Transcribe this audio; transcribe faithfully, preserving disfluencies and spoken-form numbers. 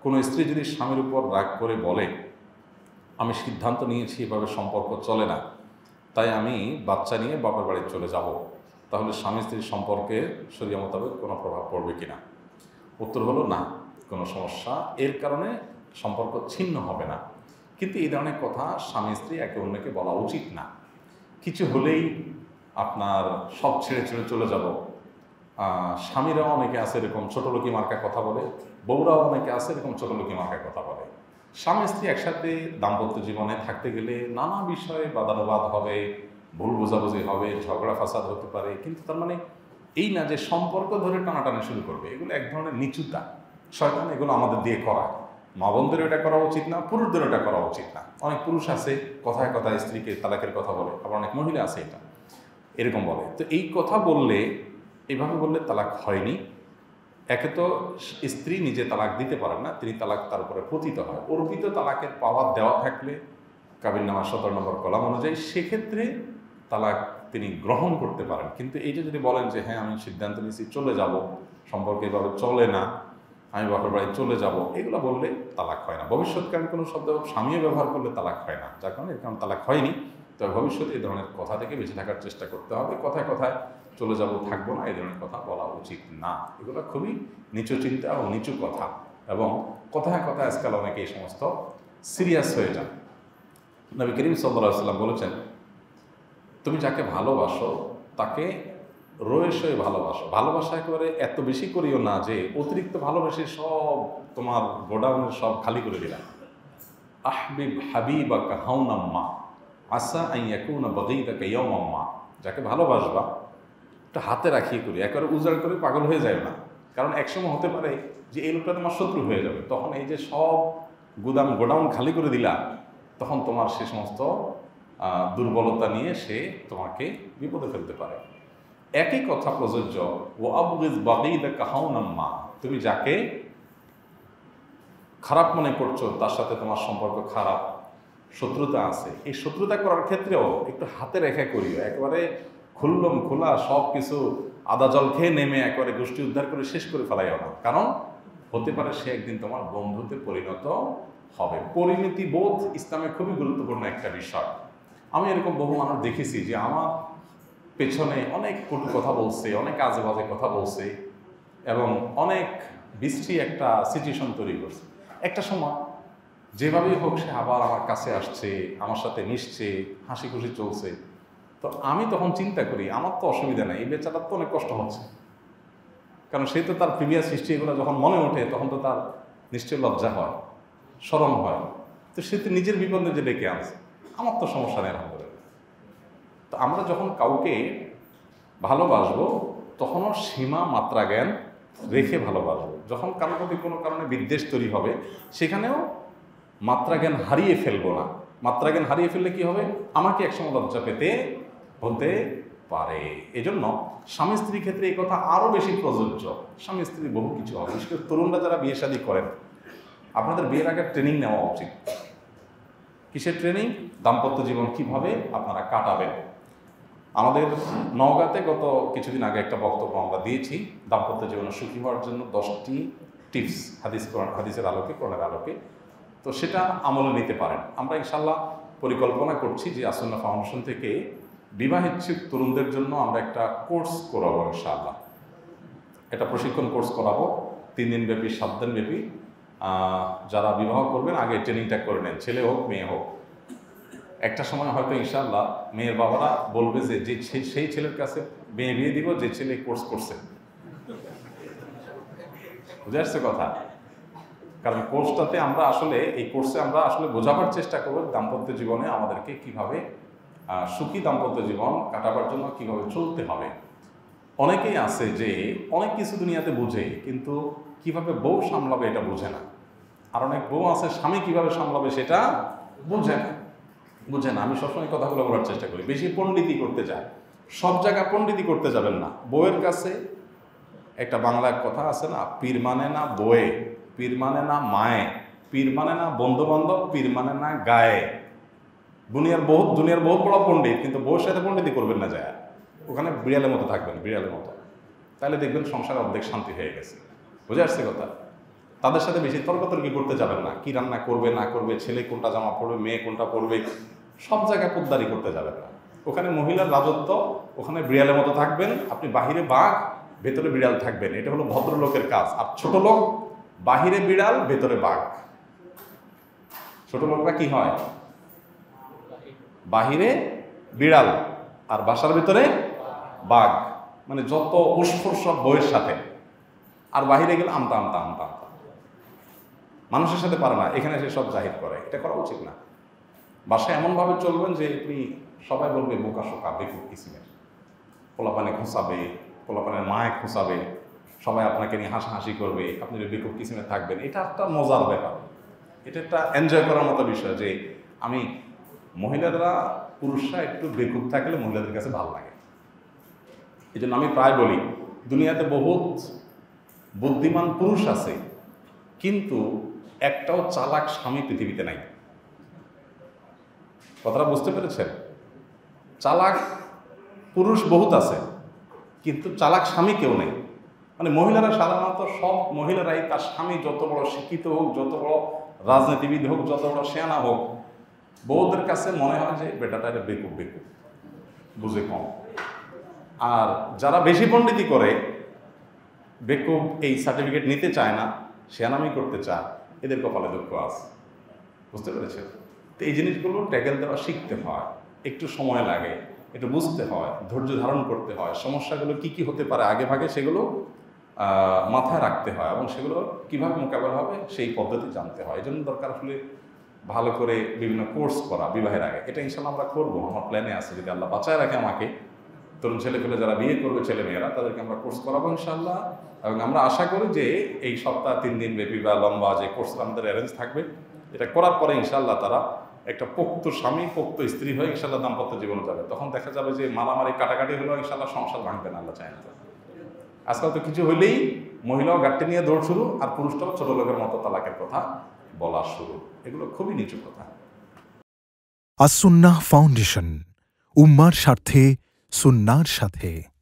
কোনো স্ত্রী যদি স্বামীর উপর রাগ করে বলে, আমি সিদ্ধান্ত নিয়েছি এভাবে সম্পর্ক চলে না, তাই আমি বাচ্চা নিয়ে বাপের বাড়ি চলে যাব, তাহলে স্বামী স্ত্রীর সম্পর্কে শরীয়ত মোতাবেক কোনো প্রভাব পড়বে কিনা? উত্তর হলো না, কোনো সমস্যা, এর কারণে সম্পর্ক ছিন্ন হবে না। কিন্তু এই ধরনের কথা স্বামী স্ত্রী একে অন্যকে বলা উচিত না। কিছু হলেই আপনার সব ছেড়ে ছেড়ে চলে যাব। স্বামীরাও অনেকে আছে এরকম ছোটলোকি মার্কা কথা বলে, বউরাও অনেকে আছে এরকম ছোটলোকি মার্কা কথা বলে। স্বামী স্ত্রী একসাথে দাম্পত্য জীবনে থাকতে গেলে নানা বিষয়ে বাদানুবাদ হবে, ভুল বোঝাবুঝি হবে, ঝগড়া ফাসাদ হতে পারে, কিন্তু তার মানে এই না যে সম্পর্ক ধরে টানাটানি শুরু করবে। এগুলো এক ধরনের নিচুতা, শয়তান এগুলো আমাদের দিয়ে করা। মা বোনদের এটা করা উচিত না, পুরুষদের এটা করা উচিত না। অনেক পুরুষ আছে কথায় কথায় স্ত্রীকে তালাকের কথা বলে, আবার অনেক মহিলা আছে এটা এরকম বলে। তো এই কথা বললে, এইভাবে বললে তালাক হয়নি। একে তো স্ত্রী নিজে তালাক দিতে পারেন না, তিনি তালাক তার উপরে পতিত হয়। অর্পিত তালাকের পাওয়ার দেওয়া থাকলে কাবিননামা সতেরো নম্বর কলাম অনুযায়ী সেক্ষেত্রে তালাক তিনি গ্রহণ করতে পারেন। কিন্তু এই যে যদি বলেন যে হ্যাঁ আমি সিদ্ধান্ত নিয়েছি চলে যাব, সম্পর্কে এভাবে চলে না, আমি বাপের বাড়ি চলে যাব, এগুলো বললে তালাক হয় না। ভবিষ্যৎকালীন কোনো শব্দ স্বামীও ব্যবহার করলে তালাক হয় না, যার কারণে এর কারণে তালাক হয়নি। তবে ভবিষ্যতে এই ধরনের কথা থেকে বেঁচে থাকার চেষ্টা করতে হবে। কথায় কথায় চলে যাব, থাকবো না, এই ধরনের কথা বলা উচিত না। এগুলো খুবই নিচু চিন্তা ও নিচু কথা, এবং কথায় কথায় আজকাল অনেকে এই সমস্ত সিরিয়াস হয়ে যান। নবী করিম সাল্লাল্লাহু আলাইহি ওয়াসাল্লাম বলেছেন, তুমি যাকে ভালোবাসো তাকে রয়েসে ভালোবাসো। ভালোবাসা একেবারে এত বেশি করিও না যে অতিরিক্ত ভালোবেসে সব তোমার গোডাউনের সব খালি করে দিলাম। আহবিব হাবিবাকা হাউনাম্মা আসা আইয়াকুনা বাগীদাকা ইয়াওমাম্মা। যাকে ভালোবাসবা একটা হাতে রাখিয়ে করি, একেবারে উজাড় করে পাগল হয়ে যায় না। কারণ একসময় হতে পারে যে এই লোকটা তোমার শত্রু হয়ে যাবে, তখন এই যে সব গুদাম গোডাউন খালি করে দিলা, তখন তোমার সে সমস্ত দুর্বলতা নিয়ে সে তোমাকে বিপদে ফেলতে পারে। একই কথা প্রযোজ্য ও আবগিজ বাগীদাকা হাউনাম্মা। তুমি যাকে খারাপ মনে করছো, তার সাথে তোমার সম্পর্ক খারাপ, শত্রুতা আছে, এই শত্রুতা করার ক্ষেত্রেও একটু হাতে রেখা করিও। একেবারে খুললম খোলা সব কিছু আদা জল খেয়ে নেমে একেবারে গোষ্ঠী উদ্ধার করে শেষ করে ফেলাইও না। কারণ হতে পারে সে একদিন তোমার বন্ধুতে পরিণত হবে। পরিণতি বোধ ইসলামে খুবই গুরুত্বপূর্ণ একটা বিষয়। আমি এরকম বহু মানুষ দেখেছি যে আমার পেছনে অনেক কটু কথা বলছে, অনেক আজে বাজে কথা বলছে, এবং অনেক বিশ্রী একটা সিচুয়েশন তৈরি করছে। একটা সময় যেভাবেই হোক সে আবার আমার কাছে আসছে, আমার সাথে মিশছে, হাসি খুশি চলছে। তো আমি তখন চিন্তা করি, আমার তো অসুবিধা নেই, এই বেচারার তো অনেক কষ্ট হচ্ছে, কারণ সে তো তার প্রিভিয়াস হিস্ট্রি এগুলো যখন মনে ওঠে তখন তো তার নিশ্চয়ই লজ্জা হয়, শরম হয়। তো সে তো নিজের বিপদে যে ডেকে আনছে, আমার তো সমস্যা নেই আলহামদুলিল্লাহ। তো আমরা যখন কাউকে ভালোবাসবো তখনও সীমা মাত্রা জ্ঞান রেখে ভালোবাসবো। যখন কারোর প্রতি কোনো কারণে বিদ্বেষ তৈরি হবে সেখানেও মাত্রা জ্ঞান হারিয়ে ফেলবো না। মাত্রা জ্ঞান হারিয়ে ফেললে কি হবে, আমাকে একসময় লজ্জা পেতে হতে পারে। এজন্য স্বামী স্ত্রীর ক্ষেত্রে এই কথা আরও বেশি প্রযোজ্য। স্বামী স্ত্রী বহু কিছু হবে, বিশেষ করে তরুণরা যারা বিয়ে শাদী করেন, আপনাদের বিয়ের আগে ট্রেনিং নেওয়া উচিত। কিসের ট্রেনিং? দাম্পত্য জীবন কিভাবে আপনারা কাটাবেন। আমাদের নওগাঁতে গত কিছুদিন আগে একটা বক্তব্য আমরা দিয়েছি, দাম্পত্য জীবনে সুখী হওয়ার জন্য দশটি টিপস, হাদিস হাদিসের আলোকে, কোরআনের আলোকে। তো সেটা আমলে নিতে পারেন। আমরা ইনশাল্লাহ পরিকল্পনা করছি যে আসন্না ফাউন্ডেশন থেকে বিবাহিচ্ছুক তরুণদের জন্য আমরা একটা কোর্স করাবো ইনশাআল্লাহ। একটা প্রশিক্ষণ কোর্স করাবো তিন দিন ব্যাপী, সাত দিন ব্যাপী। যারা বিবাহ করবেন আগে ট্রেনিংটা করে নেন, ছেলে হোক মেয়ে হোক। একটা সময় হয়তো ইনশাআল্লাহ মেয়ের বাবারা বলবে যে যে সেই ছেলের কাছে মেয়ে বিয়ে দিব যে ছেলে কোর্স করছে। বুঝে আসছে কথা? কারণ কোর্সটাতে আমরা আসলে এই কোর্সে আমরা আসলে বোঝাবার চেষ্টা করব দাম্পত্য জীবনে আমাদেরকে কিভাবে সুখী দাম্পত্য জীবন কাটাবার জন্য কিভাবে চলতে হবে। অনেকেই আছে যে অনেক কিছু দুনিয়াতে বুঝে, কিন্তু কিভাবে বউ সামলাবে এটা বুঝে না। আর অনেক বউ আছে স্বামী কিভাবে সামলাবে সেটা বুঝে না বুঝে না আমি সবসময় কথাগুলো বলার চেষ্টা করি। বেশি পণ্ডিতি করতে যায়, সব জায়গায় পণ্ডিতি করতে যাবেন না। বউয়ের কাছে একটা বাংলা কথা আছে না, পীর মানে না বয়ে, পীর মানে না মায়ে, পীর মানে না বন্ধু বান্ধব, পীর মানে না গায়ে। দুনিয়ার বহুত দুনিয়ার বহুত বড় পণ্ডিত, কিন্তু বউয়ের সাথে পণ্ডিতি করবেন না, যায় ওখানে বিড়ালের মতো থাকবেন, বিড়ালের মতো। তাহলে দেখবেন সংসারে অর্ধেক শান্তি হয়ে গেছে। বুঝে আসছে কথা? তাদের সাথে বেশি তর্কতর্কি করতে যাবেন না, কি রান্না করবে না করবে, ছেলে কোনটা জামা পরবে, মেয়ে কোনটা পরবে, সব জায়গায় পোদ্দারি করতে যাবেন না। ওখানে মহিলার রাজত্ব, ওখানে বিড়ালের মতো থাকবেন, আপনি বাহিরে বাঘ ভেতরে বিড়াল থাকবেন, এটা হলো ভদ্রলোকের কাজ। আর ছোট লোক বাহিরে বিড়াল ভেতরে বাঘ। ছোট লোকরা কি হয়, বাহিরে বিড়াল আর বাসার ভিতরে বাঘ, মানে যত উস্ফুর সব বইয়ের সাথে, আর বাহিরে গেলে আমতা আমতা আমতা আমতা, মানুষের সাথে পারে না, এখানে সে সব জাহির করে। এটা করা উচিত না। বাসায় এমনভাবে চলবেন যে আপনি সবাই বলবে বোকা শোকা বেকুব কিসিমের, পোলাপানে খোঁচাবে, পোলাপানের মায়ে খোঁচাবে, সবাই আপনাকে নিয়ে হাসাহাসি করবে, আপনি বেকুব কিসিমে থাকবেন। এটা একটা মজার ব্যাপার, এটা একটা এনজয় করার মতো বিষয় যে আমি মহিলারা পুরুষরা একটু বেকুব থাকলে মহিলাদের কাছে ভালো লাগে। এই জন্য আমি প্রায় বলি দুনিয়াতে বহুত বুদ্ধিমান পুরুষ আছে, কিন্তু একটাও চালাক স্বামী পৃথিবীতে নাই। কথাটা বুঝতে পেরেছেন? চালাক পুরুষ বহুত আছে, কিন্তু চালাক স্বামী কেউ নেই। মানে মহিলারা সাধারণত সব মহিলারাই তার স্বামী যত বড় শিক্ষিত হোক, যত বড় রাজনীতিবিদ হোক, যত বড় সেনা হোক, বউদের কাছে মনে হয় যে বেটাটা এটা বেকুব বেকুব, বুঝে কম। আর যারা বেশি পণ্ডিতি করে, বেকুব এই সার্টিফিকেট নিতে চায় না, সেনামি করতে চায়, এদের কপালে দুঃখ আছে। বুঝতে পেরেছেন? তো এই জিনিসগুলো ট্যাকেল দেওয়া শিখতে হয়, একটু সময় লাগে, একটু বুঝতে হয়, ধৈর্য ধারণ করতে হয়, সমস্যাগুলো কি কি হতে পারে আগে ভাগে সেগুলো মাথায় রাখতে হয়, এবং সেগুলো কীভাবে মোকাবেলা হবে সেই পদ্ধতি জানতে হয়। এই জন্য দরকার আসলে ভালো করে বিভিন্ন কোর্স করা বিবাহের আগে। এটা ইনশাল্লাহ আমরা করবো, আমার প্ল্যানে আছে, যদি আল্লাহ বাঁচায় রাখে আমাকে। তরুণ ছেলেপেলে যারা বিয়ে করবে, ছেলে মেয়েরা, তাদেরকে আমরা কোর্স করাবো ইনশাল্লাহ। এবং আমরা আশা করি যে এই সপ্তাহ তিন দিন ব্যাপী বা লম্বা যে কোর্স আমাদের অ্যারেঞ্জ থাকবে, এটা করার পরে ইনশাল্লাহ তারা একটা পোক্ত স্বামী পোক্ত স্ত্রী হয়ে ইনশাল্লাহ দাম্পত্য জীবনে যাবে। তখন দেখা যাবে যে মারামারি কাটাকাটি হলেও ইনশাল্লাহ সংসার ভাঙবে না, আল্লাহ চায় না। আজকাল তো কিছু হইলেই মহিলাও গাড়িতে নিয়ে দৌড় শুরু, আর পুরুষটাও ছোট লোকের মতো তালাকের কথা বলা শুরু। এগুলো খুবই নিচু কথা। আস-সুন্নাহ ফাউন্ডেশন, উম্মার স্বার্থে সুন্নাহর সাথে।